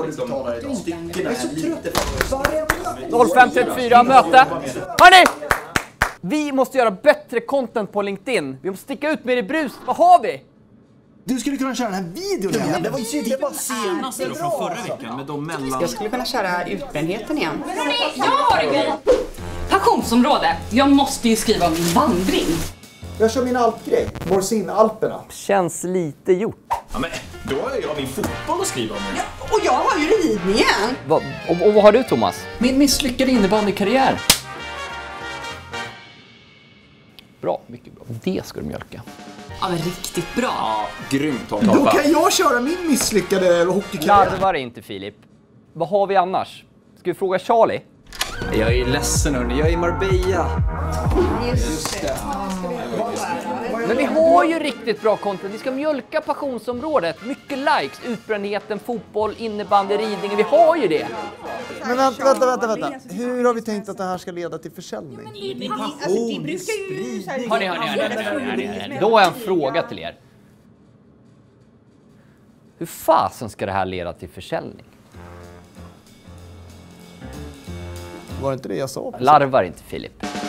05.34 möte. Hörni! Vi måste göra bättre content på LinkedIn. Vi måste sticka ut mer i brus. Vad har vi? Du skulle kunna köra den här videon igen. Det var ju det var senast från förra veckan med de mellan... Jag skulle kunna köra utbrändheten igen. Jag har en grej. Passionsområde. Jag måste ju skriva om min vandring. Jag kör min alpgrej. Morsin-alperna. Känns lite gjort. Ja, men då har jag min fotboll att skriva om. Ja, och jag har ju ridningen. Och vad har du, Thomas? Min misslyckade innebandykarriär. Bra, mycket bra. Det ska du mjölka. Ja, men riktigt bra. Ja, grymt. Då kan jag köra min misslyckade hockeykarriär. Larvar inte, Filip. Vad har vi annars? Ska vi fråga Charlie? Jag är ledsen, hörni. Jag är i Marbella. Just det. Men vi har ju riktigt bra content. Vi ska mjölka passionsområdet. Mycket likes, utbrändheten, fotboll, innebandy, ridning. Vi har ju det. Men vänta. Hur har vi tänkt att det här ska leda till försäljning? Hörni. Då har jag en fråga till er. Hur fasen ska det här leda till försäljning? Var det inte det jag sa? Larvar inte, Filip.